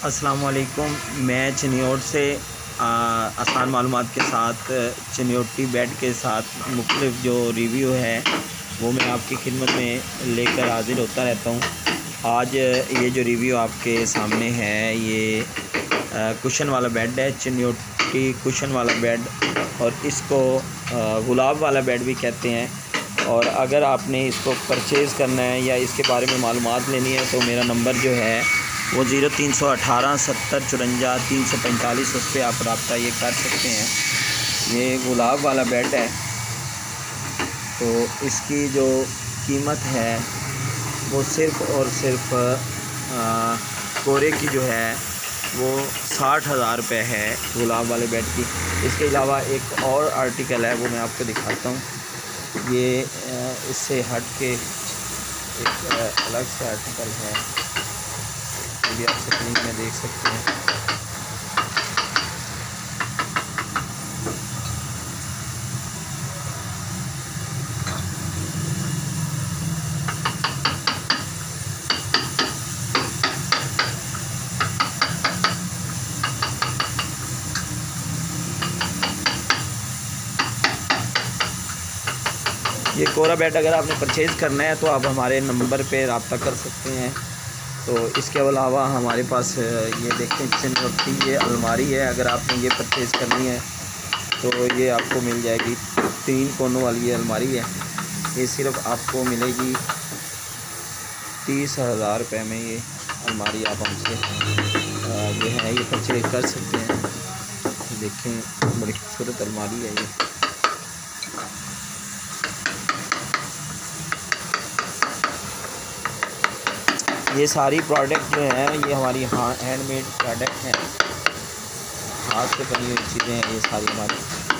अस्सलाम वालेकुम। मैं चिन्योट से आसान मालूमात के साथ चिन्योटी बेड के साथ मुख्तलिफ जो रिव्यू है वो मैं आपकी खिदमत में लेकर हाज़िर होता रहता हूँ। आज ये जो रिव्यू आपके सामने है ये कुशन वाला बेड है, चिन्योटी कुशन वाला बेड, और इसको गुलाब वाला बेड भी कहते हैं। और अगर आपने इसको परचेज़ करना है या इसके बारे में मालूमात लेनी है तो मेरा नंबर जो है वो 0318 70 54 345, उस पर आप रब्ता ये कर सकते हैं। ये गुलाब वाला बेड है, तो इसकी जो कीमत है वो सिर्फ़ और सिर्फ कोरे की जो है वो 60,000 रुपये है गुलाब वाले बेड की। इसके अलावा एक और आर्टिकल है वो मैं आपको दिखाता हूँ। ये इससे हट के एक अलग से आर्टिकल है, ये भी आप स्क्रीन में देख सकते हैं। ये कोरा बेड अगर आपने परचेज़ करना है तो आप हमारे नंबर पे रब्ता कर सकते हैं। तो इसके अलावा हमारे पास ये देखें चिन्योटी ये अलमारी है, अगर आपने ये परचेज़ करनी है तो ये आपको मिल जाएगी। 3 कोनों वाली ये अलमारी है, ये सिर्फ आपको मिलेगी 30,000 रुपये में। ये अलमारी आप हमसे जो है ये परचेज़ कर सकते हैं। देखें बड़ी खूबसूरत अलमारी है ये। ये सारी प्रोडक्ट जो है ये हमारी हैंडमेड प्रोडक्ट हैं, हाथ से बनी हुई चीज़ें हैं ये सारी हमारी।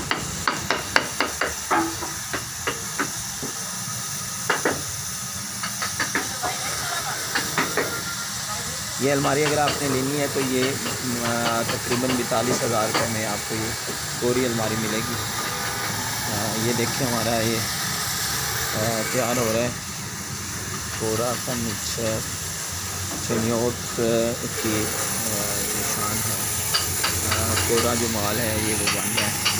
ये अलमारी अगर आपने लेनी है तो ये तकरीबन 42,000 रुपये में आपको ये कोरी अलमारी मिलेगी। ये देखें हमारा ये तैयार हो रहा है कोरा फर्नीचर चिन्योट की निशान है। कोरा जो माल है ये वो बन है।